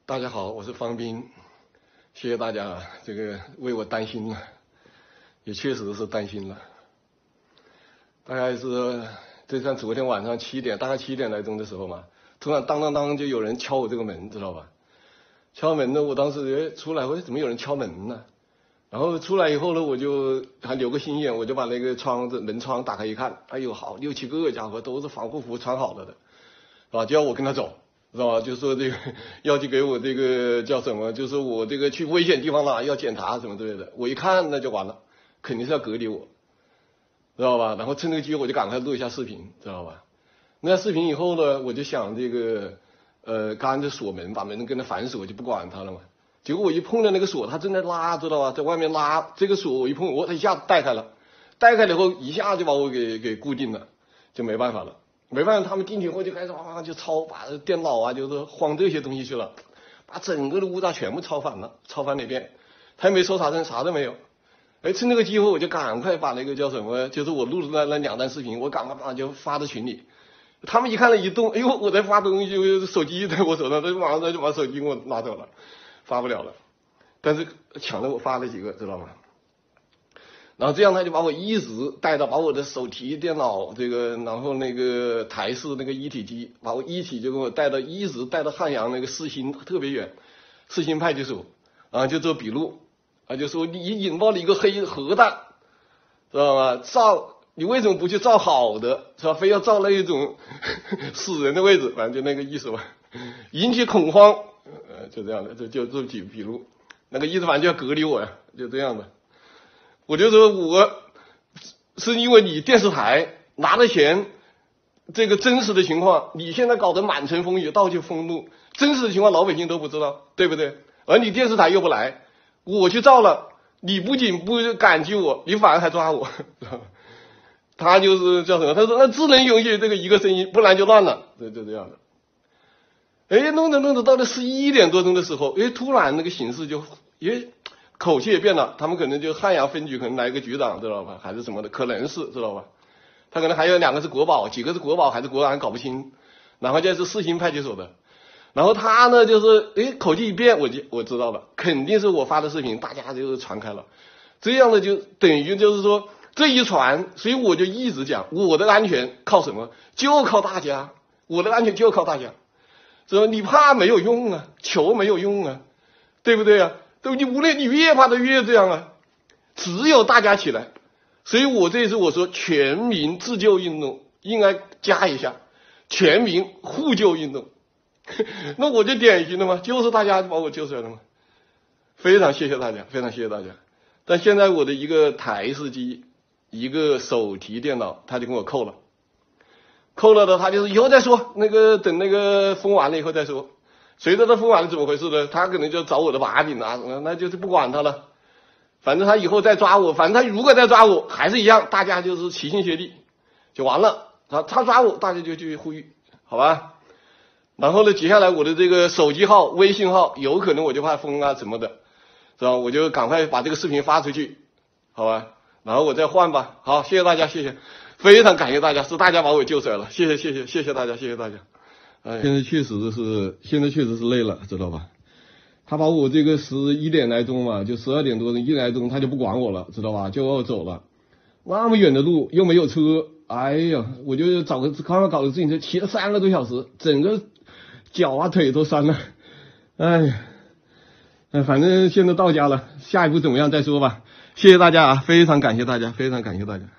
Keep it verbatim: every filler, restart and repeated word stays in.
大家好，我是方斌，谢谢大家这个为我担心了，也确实是担心了。大概是就像昨天晚上七点，大概七点来钟的时候嘛，突然当当当就有人敲我这个门，知道吧？敲门呢，我当时哎出来，喂，怎么有人敲门呢？然后出来以后呢，我就还留个心眼，我就把那个窗子门窗打开一看，哎呦好，六七个家伙都是防护服穿好了的，啊，就要我跟他走。知道吧？就说这个要去给我这个叫什么？就是我这个去危险地方了，要检查什么之类的。我一看那就完了，肯定是要隔离我，知道吧？然后趁这个机会我就赶快录一下视频，知道吧？那视频以后呢，我就想这个呃，刚才锁门，把门跟他反锁，就不管他了嘛。结果我一碰到那个锁，他正在拉，知道吧？在外面拉这个锁，我一碰，我他一下子带开了，带开了以后一下就把我给给固定了，就没办法了。没办法，他们进去后就开始哇就抄，把电脑啊就是晃这些东西去了，把整个的屋子全部抄反了，抄翻了一遍，他也没搜查证，啥都没有。哎，趁这个机会我就赶快把那个叫什么，就是我录的那那两段视频，我赶快把就发到群里。他们一看了一动，哎呦，我在发东西，手机在我手上，他马上就把手机给我拿走了，发不了了。但是抢了我发了几个，知道吗？然后这样他就把我一直带到，把我的手提电脑这个，然后那个台式那个一体机，把我一起就给我带到，一直带到汉阳那个市新特别远，市新派出所，啊就做笔录，啊就说你引爆了一个黑核弹，知道吗？造你为什么不去造好的，是吧？非要造那一种死人的位置，反正就那个意思吧，引起恐慌，呃就这样的，就就做笔笔录，那个意思反正就要隔离我呀，就这样的。我就说我是因为你电视台拿了钱，这个真实的情况，你现在搞得满城风雨，到处封路，真实的情况老百姓都不知道，对不对？而你电视台又不来，我去造了，你不仅不感激我，你反而还抓我。他就是叫什么？他说那只能允许这个一个声音，不然就乱了，就就这样的。哎，弄着弄着到了十一点多钟的时候，哎，突然那个形势就哎。口气也变了，他们可能就汉阳分局可能来一个局长，知道吧？还是什么的，可能是知道吧？他可能还有两个是国保，几个是国保还是国安搞不清，然后就是市新派出所的，然后他呢就是诶口气一变，我就我知道了，肯定是我发的视频，大家就传开了，这样的就等于就是说这一传，所以我就一直讲我的安全靠什么？就靠大家，我的安全就靠大家，说你怕没有用啊，求没有用啊，对不对啊？都你无论你越怕的越这样啊，只有大家起来，所以我这次我说全民自救运动应该加一下，全民互救运动，那我就典型的嘛，就是大家把我救出来了嘛，非常谢谢大家，非常谢谢大家。但现在我的一个台式机，一个手提电脑，他就跟我扣了，扣了的他就是以后再说，那个等那个封完了以后再说。随着他封完了怎么回事呢？他可能就找我的把柄啊，那就是不管他了。反正他以后再抓我，反正他如果再抓我，还是一样，大家就是齐心协力就完了。他他抓我，大家就去呼吁，好吧？然后呢，接下来我的这个手机号、微信号，有可能我就怕封啊什么的，是吧？我就赶快把这个视频发出去，好吧？然后我再换吧。好，谢谢大家，谢谢，非常感谢大家，是大家把我救出来了，谢谢谢谢谢谢大家，谢谢大家。哎，现在确实是，现在确实是累了，知道吧？他把我这个十一点来钟嘛，就十二点多钟一点来钟，他就不管我了，知道吧？就要我走了，那么远的路又没有车，哎呀，我就找个刚刚搞个自行车，骑了三个多小时，整个脚啊腿都酸了，哎呀，哎，反正现在到家了，下一步怎么样再说吧。谢谢大家啊，非常感谢大家，非常感谢大家。